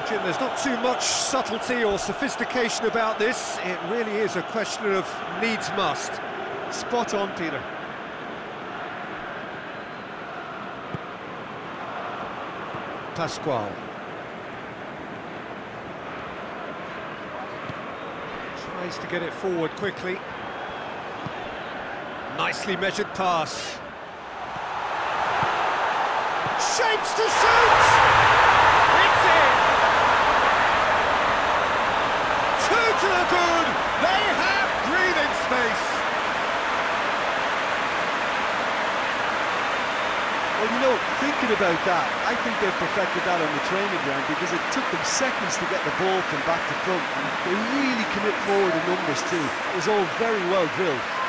Jim, there's not too much subtlety or sophistication about this. It really is a question of needs must. Spot on, Peter. Pascual. Tries to get it forward quickly. Nicely measured pass. Shapes to shoot! It's in! Two to the good! They have breathing space! Well, you know, thinking about that, I think they've perfected that on the training ground because it took them seconds to get the ball from back to front, and they really commit forward in numbers too. It was all very well drilled.